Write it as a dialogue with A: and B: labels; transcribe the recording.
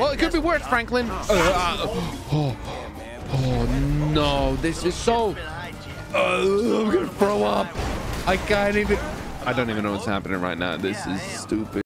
A: Well, it could be worse, Franklin. Oh no, this is so. I'm gonna throw up. I don't even know what's happening right now. This is stupid.